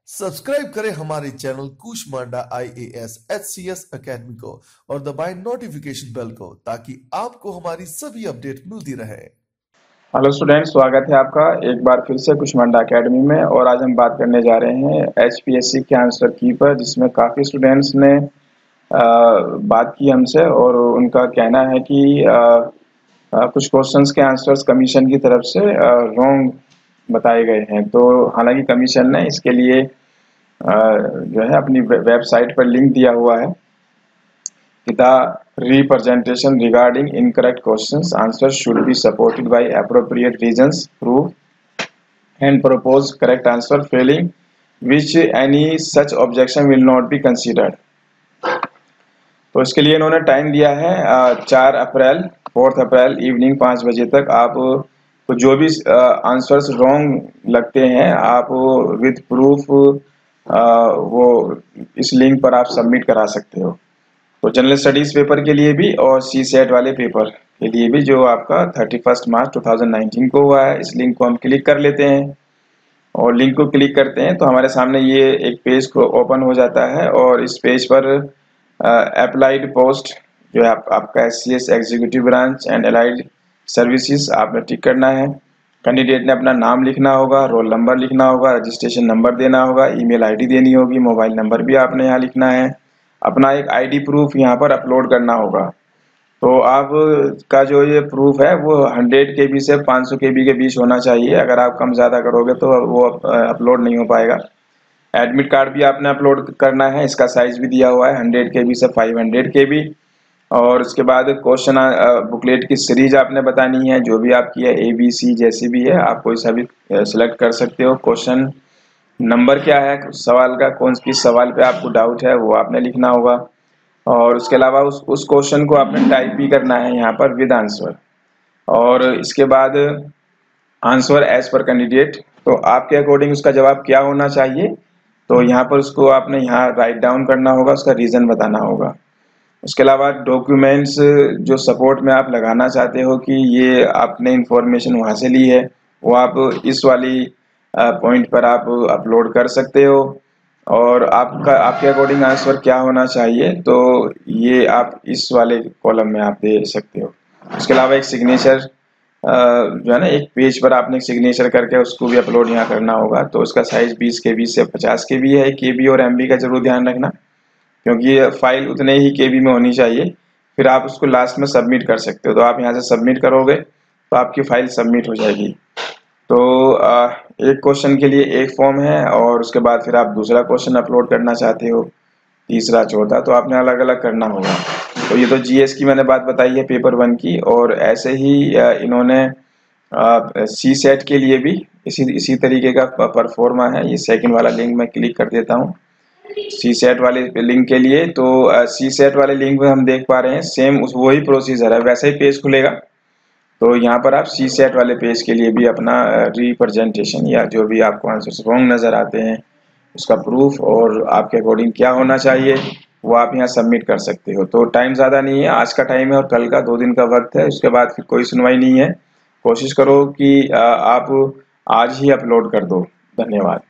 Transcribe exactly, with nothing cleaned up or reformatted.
Subscribe करें हमारे channel Kushmanda I A S H C S academy को और दबाएं नोटिफिकेशन बेल को ताकि आपको हमारी सभी अपडेट मिलती रहे। हेलो स्टूडेंट्स, स्वागत है आपका एक बार फिर से कूष्मांडा अकेडमी में। और आज हम बात करने जा रहे हैं एच पी एस सी के आंसर की पर, जिसमें काफ़ी स्टूडेंट्स ने आ, बात की हमसे और उनका कहना है कि आ, आ, कुछ क्वेश्चंस के आंसर्स कमीशन की तरफ से रॉन्ग बताए गए हैं। तो हालांकि कमीशन ने इसके लिए आ, जो है अपनी वेबसाइट पर लिंक दिया हुआ है कि the representation regarding incorrect questions answers should be supported by appropriate reasons, proof and propose correct answer, failing which any such objection will not be considered। तो इसके लिए इन्होंने टाइम दिया है चार अप्रैल फोर्थ अप्रैल इवनिंग पाँच बजे तक। आप तो जो भी आंसर्स रॉन्ग लगते हैं आप विद प्रूफ वो इस लिंक पर आप सबमिट करा सकते हो। तो जनरल स्टडीज पेपर के लिए भी और सी सेट वाले पेपर के लिए भी जो आपका thirty first March two thousand nineteen को हुआ है, इस लिंक को हम क्लिक कर लेते हैं। और लिंक को क्लिक करते हैं तो हमारे सामने ये एक पेज को ओपन हो जाता है और इस पेज पर अप्लाइड पोस्ट जो है आप, आपका S C S executive branch and allied services आपने टिक करना है। कैंडिडेट ने अपना नाम लिखना होगा, रोल नंबर लिखना होगा, रजिस्ट्रेशन नंबर देना होगा, ईमेल आईडी देनी होगी, मोबाइल नंबर भी आपने यहाँ लिखना है, अपना एक आईडी प्रूफ यहाँ पर अपलोड करना होगा। तो आप का जो ये प्रूफ है वो हंड्रेड के बी से पाँच सौ के बी के बीच होना चाहिए। अगर आप कम ज़्यादा करोगे तो वो अपलोड नहीं हो पाएगा। एडमिट कार्ड भी आपने अपलोड करना है, इसका साइज भी दिया हुआ है हंड्रेड के बी से फाइव हंड्रेड के बी। और उसके बाद क्वेश्चन बुकलेट की सीरीज आपने बतानी है, जो भी आपकी है ए बी सी जैसी भी है आप कोई सा भी सिलेक्ट कर सकते हो। क्वेश्चन नंबर क्या है सवाल का, कौन किस सवाल पे आपको डाउट है वो आपने लिखना होगा। और उसके अलावा उस उस क्वेश्चन को आपने टाइप भी करना है यहाँ पर विद आंसर। और इसके बाद आंसर एज पर कैंडिडेट, तो आपके अकॉर्डिंग उसका जवाब क्या होना चाहिए, तो यहाँ पर उसको आपने यहाँ राइट डाउन करना होगा, उसका रीज़न बताना होगा। उसके अलावा डॉक्यूमेंट्स जो सपोर्ट में आप लगाना चाहते हो कि ये आपने इंफॉर्मेशन वहाँ से ली है, वो आप इस वाली पॉइंट पर आप अपलोड कर सकते हो। और आपका आपके अकॉर्डिंग आंसर क्या होना चाहिए तो ये आप इस वाले कॉलम में आप दे सकते हो। उसके अलावा एक सिग्नेचर जो है ना, एक पेज पर आपने सिग्नेचर करके उसको भी अपलोड यहाँ करना होगा। तो उसका साइज बीस के बी से पचास के बी है। के बी और एम बी का जरूर ध्यान रखना, क्योंकि ये फाइल उतने ही के बी में होनी चाहिए। फिर आप उसको लास्ट में सबमिट कर सकते हो। तो आप यहाँ से सबमिट करोगे तो आपकी फाइल सबमिट हो जाएगी। तो एक क्वेश्चन के लिए एक फॉर्म है और उसके बाद फिर आप दूसरा क्वेश्चन अपलोड करना चाहते हो, तीसरा चौथा, तो आपने अलग अलग करना होगा। तो ये तो जीएस की मैंने बात बताई है पेपर वन की। और ऐसे ही इन्होंने सी सेट के लिए भी इसी इसी तरीके का परफॉर्मा है। ये सेकंड वाला लिंक मैं क्लिक कर देता हूँ सी सेट वाले लिंक के लिए। तो सी सेट वाले लिंक में हम देख पा रहे हैं सेम उस वही प्रोसीजर है, वैसे ही पेज खुलेगा। तो यहाँ पर आप सी सेट वाले पेज के लिए भी अपना रिप्रेजेंटेशन या जो भी आपको आंसर्स रॉन्ग नज़र आते हैं उसका प्रूफ और आपके अकॉर्डिंग क्या होना चाहिए वो आप यहाँ सबमिट कर सकते हो। तो टाइम ज़्यादा नहीं है, आज का टाइम है और कल का दो दिन का वक्त है। उसके बाद फिर कोई सुनवाई नहीं है। कोशिश करो कि आप आज ही अपलोड कर दो। धन्यवाद।